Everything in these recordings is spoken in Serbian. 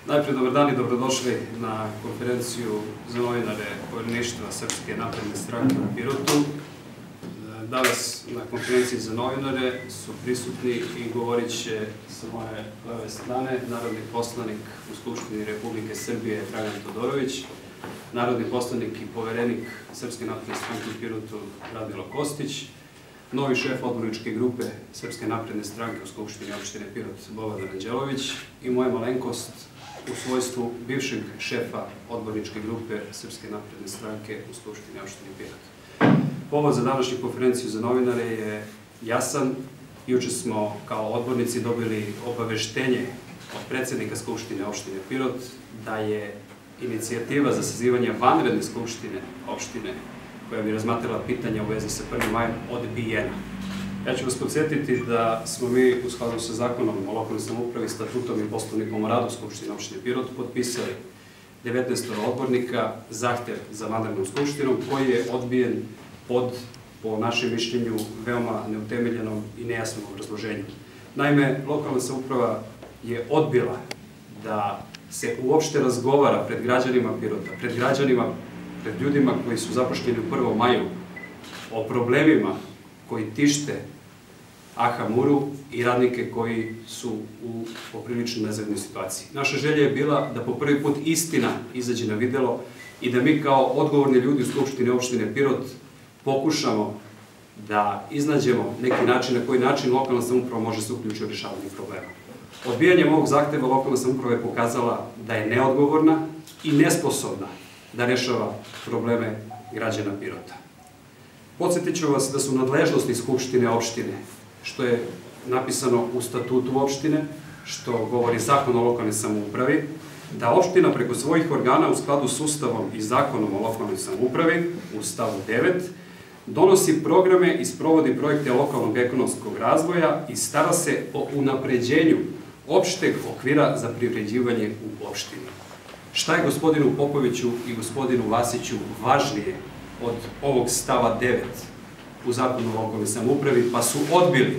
Najprej dobar dan i dobrodošli na konferenciju za novinare povjereništva Srpske napredne stranke u Pirotu. Danas na konferenciji za novinare su prisutni i govorit će sa moje leve strane narodni poslanik u Skupštini Republike Srbije Dragan Todorović, narodni poslanik i poverenik Srpske napredne stranke u Pirotu Radmilo Kostić, novi šef odborničke grupe Srpske napredne stranke u Skupštini opštine Pirot Boban Anđelović i moja malenkost u svojstvu bivšeg šefa odborničke grupe Srpske napredne stranke u Skupštini opštine Pirot. Povod za današnju konferenciju za novinare je jasan. Juče smo kao odbornici dobili obaveštenje od predsjednika Skupštine opštine Pirot da je inicijativa za sazivanje vanredne skupštine opštine koja bi razmatrala pitanja u vezi sa 1. majem odbijena. Ja ću vas podsjetiti da smo mi u skladu sa zakonom o lokalnoj samoupravi, statutom i poslovnikom o radu Skupštine opštine Pirot potpisali 19 odbornika zahtev za vanrednom skupštinom koji je odbijen pod, po našem mišljenju, veoma neutemeljenom i nejasnom obrazloženju. Naime, lokalna samouprava je odbila da se uopšte razgovara pred građanima Pirota, pred ljudima koji su zapošljeni u 1. maju o problemima koji tište AHA Muru i radnike koji su u poprilično nezavidnoj situaciji. Naša želja je bila da po prvi put istina izađe na videlo i da mi kao odgovorni ljudi u Skupštini opštine Pirot pokušamo da iznađemo neki način na koji način lokalna samouprava može se uključiti u rješavanje problema. Odbijanjem ovog zahteva lokalna samouprava je pokazala da je neodgovorna i nesposobna da rešava probleme građana Pirota. Podsjetit ću vas da su nadležnosti Skupštine opštine, što je napisano u statutu opštine, što govori Zakon o lokalnoj samoupravi, da opština preko svojih organa u skladu s Ustavom i Zakonom o lokalnoj samoupravi, u stavu 9, donosi programe i sprovodi projekte lokalnog ekonomskog razvoja i stara se o unapređenju opšteg okvira za privređivanje u opštini. Šta je gospodinu Popoviću i gospodinu Vasiću važnije od ovog stava 9 u Zakonu o lokalnoj samoupravi, pa su odbili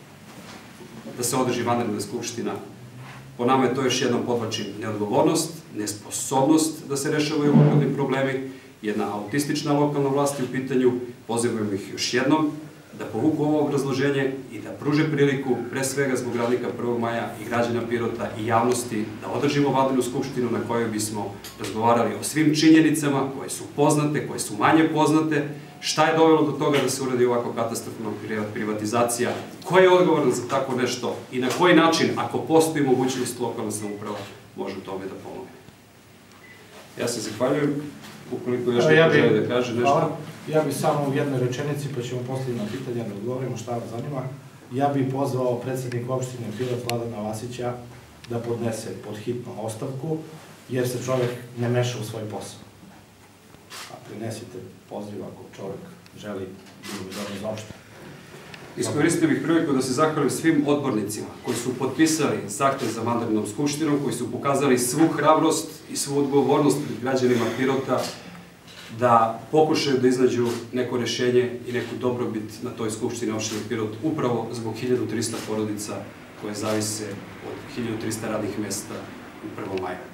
da se održi vanredna skupština? Po nama je to još jednom podvlačim neodgovornost, nesposobnost da se rešavaju lokalni problemi, jedna autistična lokalna vlast je u pitanju. Pozivamo ih još jednom da povuku ovo obrazloženje i da pruže priliku, pre svega zbog radnika 1. maja i građana Pirota i javnosti, da održimo vanrednu skupštinu na kojoj bismo razgovarali o svim činjenicama koje su poznate, koje su manje poznate, šta je dovelo do toga da se uradi ovako katastrofalna privatizacija, ko je odgovoran za tako nešto i na koji način, ako postoji mogućnost, lokalna samouprava može u tome da pomogne. Ja se zahvaljujem. Ukoliko još neko želi da kaže nešto. Ja bih samo u jednoj rečenici, pa ćemo postaviti na pitanje da odgovorimo šta vas zanima. Ja bih pozvao predsjednika opštine Pirot Vladana Vasića da podnese pod hitno ostavku, jer se čovjek ne meša u svoj posao. A prinesite poziv ako čovjek želi bilo bi dobro za opštinu. Iskoristio bih priliku da se zahvalim svim odbornicima koji su potpisali zahtev za vanrednom skupštinom, koji su pokazali svu hrabrost i svu odgovornost pred građanima Pirota da pokušaju da iznađu neko rješenje i neku dobrobit na toj skupštini opštine Pirot, upravo zbog 1300 porodica koje zavise od 1300 radnih mesta u 1. maju.